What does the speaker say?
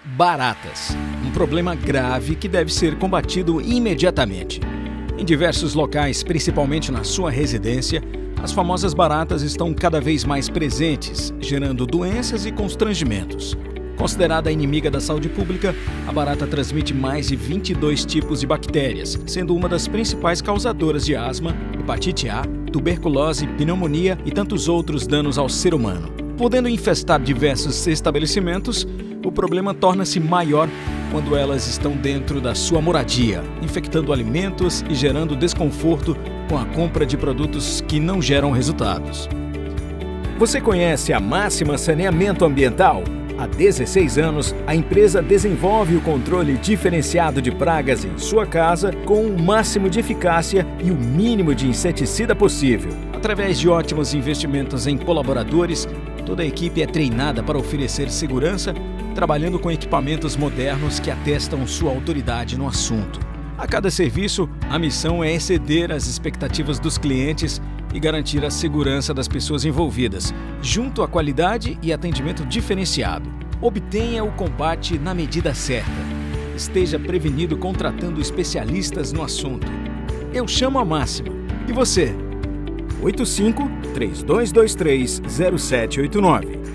Baratas, um problema grave que deve ser combatido imediatamente. Em diversos locais, principalmente na sua residência, as famosas baratas estão cada vez mais presentes, gerando doenças e constrangimentos. Considerada inimiga da saúde pública, a barata transmite mais de 22 tipos de bactérias, sendo uma das principais causadoras de asma, hepatite A, tuberculose, pneumonia e tantos outros danos ao ser humano. Podendo infestar diversos estabelecimentos, o problema torna-se maior quando elas estão dentro da sua moradia, infectando alimentos e gerando desconforto com a compra de produtos que não geram resultados. Você conhece a Máxima Saneamento Ambiental? Há 16 anos, a empresa desenvolve o controle diferenciado de pragas em sua casa com o máximo de eficácia e o mínimo de inseticida possível. Através de ótimos investimentos em colaboradores, toda a equipe é treinada para oferecer segurança, trabalhando com equipamentos modernos que atestam sua autoridade no assunto. A cada serviço, a missão é exceder as expectativas dos clientes e garantir a segurança das pessoas envolvidas, junto à qualidade e atendimento diferenciado. Obtenha o combate na medida certa. Esteja prevenido contratando especialistas no assunto. Eu chamo a Máxima. E você? 85-3223-0789